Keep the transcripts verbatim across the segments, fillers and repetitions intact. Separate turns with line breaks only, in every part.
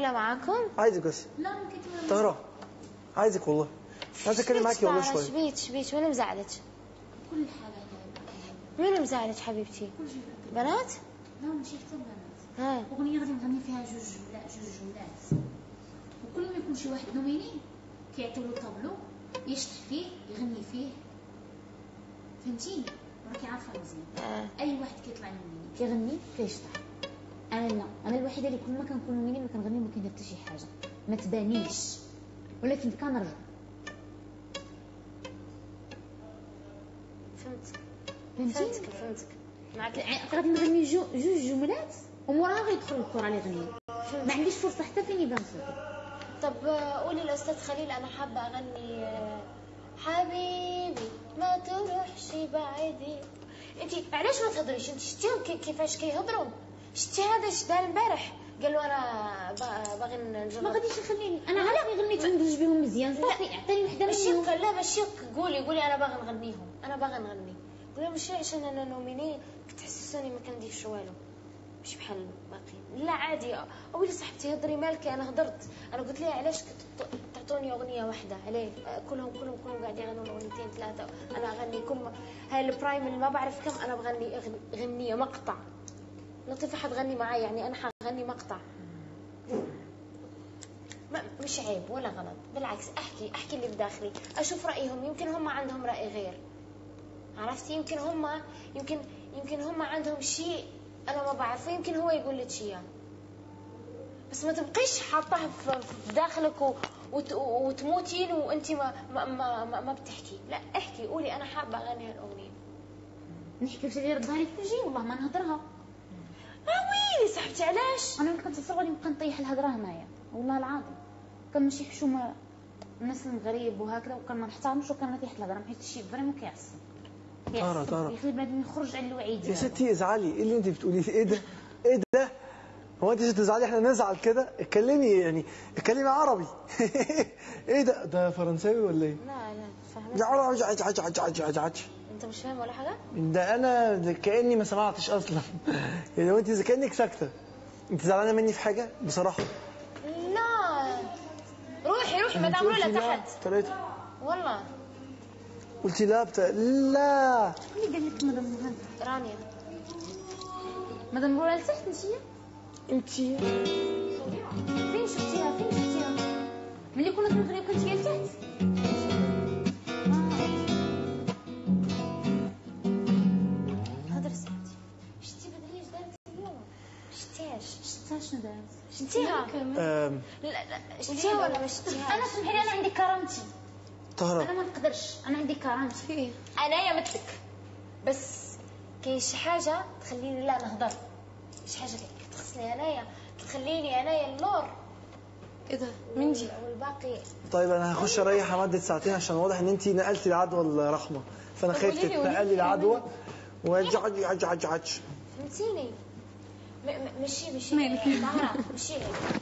طاولة معاكم؟
عايزك بس.
لا ممكن تمام.
طاهرة عايزك والله، عايز اتكلم معاكي والله شوية.
شبيك شبيك مين مزعلك؟
كل حاجة
مين مزعلك حبيبتي؟ بنات؟
لا مش حتى بنات.
ها
أغنية غادي نغني فيها جوج لا جوج جملات، وكل ما يكون شي واحد نوميني كيعطيو له طابلو يشطح فيه يغني فيه، فهمتيني؟ راكي عارفة مزيان.
آه.
أي واحد كيطلع نوميني كيغني كيشطح. أنا لا، أنا الوحيدة اللي كل ما كنكون نوميني ما كنغني وما كندير حتى شي حاجة، ما تبانيش، ولكن كنرجع.
فهمتك
فهمتيني؟
فهمتك فهمتك معك.
غادي نغني جو جوج جملات وموراها غيدخل الكور اللي يغني، ما عنديش فرصة حتى فين يبان صوتي.
طب قولي للاستاذ خليل انا حابه اغني حبيبي ما تروحش بعيدي. انت علاش ما تهضريش؟ انت شتيهم كيفاش كيهضروا؟ شتي هذا شدا البارح قال له انا باغي نجرب.
ما غاديش نخليني انا علاش غنيت وندوز بهم مزيان صافي عطيني وحده
ماشي
منهم.
لا ماشي قولي قولي انا باغي نغنيهم، انا باغي نغني. قولي ماشي عشان انا نوميني كتحسسوني ما كنديرش والو، مش بحال الباقيين. لا عادي اويلي صاحبتي هضري مالك، انا هضرت، انا قلت لها علاش تعطوني اغنيه واحده عليه كلهم كلهم كلهم قاعدين يغنوا اغنيتين ثلاثه، انا اغني كل ما هاي البرايم اللي ما بعرف كم انا بغني غنيه مقطع. لطيفه حتغني معي يعني انا حغني مقطع. ما مش عيب ولا غلط، بالعكس احكي احكي اللي بداخلي، اشوف رايهم، يمكن هم عندهم راي غير، عرفتي؟ يمكن هم يمكن يمكن هم عندهم شيء انا ما بعرفه، يمكن هو يقول لك اياه، بس ما تبقيش حاطاه في داخلك و... وت... وتموتين وانت ما ما ما, ما, ما بتحكي. لا احكي قولي انا حابه اغني هالاغنيه.
نحكي واش اللي ردها لك تجي والله ما نهضرها.
اه ويلي صاحبتي علاش؟
انا ملي كنتصل غادي نبقى نطيح الهضره هنايا والله العظيم، كنمشي حشومه الناس المغرب وهكذا وكان ما نحترمش وكان نطيح الهضره، ما حيت شي فريمون كيعصب.
طارة طارة
يخلي بنادم يخرج على الوعي ديالو.
يا ستي ازعلي، ايه اللي انت بتقوليه؟ ايه ده؟ ايه ده؟ هو انت تزعلي احنا نزعل كده؟ اتكلمي يعني اتكلمي عربي. ايه ده؟ ده فرنساوي ولا ايه؟
لا لا فاهمه.
يا عربي عج عج عج عج عج عج.
انت مش فاهم ولا حاجه؟
ده انا ده كاني ما سمعتش اصلا. يعني وانت اذا كانك ساكته. انت زعلانه مني في حاجه بصراحه؟
لا روحي روحي مدام رولا تحت.
ثلاثه
والله
قلتي لا بتا... لا
اللي قال لك مدام رولا؟
رانيا.
مدام رولا لتحت ماشي
انتي؟
فين شفتيها؟ فين شفتيها؟ ملي كنا كنغنيو كنتي هي لتحت؟
هضري صاحبتي. شتي بدري اش دارت اليوم؟ شتيهاش؟
شتها شنو دارت؟
شتيها؟
أم...
لا لا شتيها ولا ما شتيهاش؟
انا سمحي لي انا عندي كرامتي.
طهرة
انا ما نقدرش، انا عندي كرامتي.
انايا مثلك، بس كاين شي حاجه تخليني لا نهضر، شي حاجه كتخصني انايا تخليني انايا اللور. ايه ده؟ من دي؟ والباقي
طيب انا هخش اريح لمده ساعتين عشان واضح ان انت نقلتي العدوى لرحمه، فانا خايف تتنقلي العدوى وعج عج عج عج عج.
فهمتيني؟ مشي مشي طهرة مشي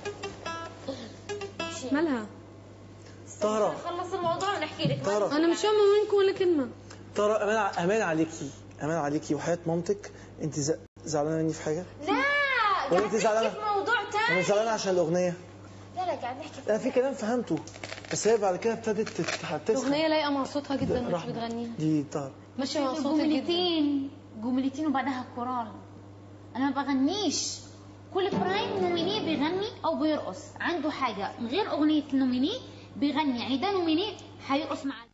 مشي.
مالها؟
طهرة
خلص الموضوع ونحكي لك.
طهرة
انا مش فاهمه منكم ولا كلمه.
طهرة امان امان عليكي، امان عليكي وحياة مامتك. انت زعلانه مني في حاجه؟
لا
ولا
قاعد
انت زعلانه
نحكي في موضوع ثاني.
انا زعلانه عشان الاغنيه.
لا لا قاعد نحكي في
انا في كلام فهمته، بس هي بعد كده ابتدت تتحسن.
الاغنيه لايقه مع صوتها جدا وانت بتغنيها.
دي طهرة
ماشيه مع صوتك جدا.
جملتين جملتين وبعدها كورال. انا ما بغنيش. كل برايم نوميني بيغني او بيرقص عنده حاجه من غير اغنيه النوميني بيغني، يعني ده نوميني حيرقص مع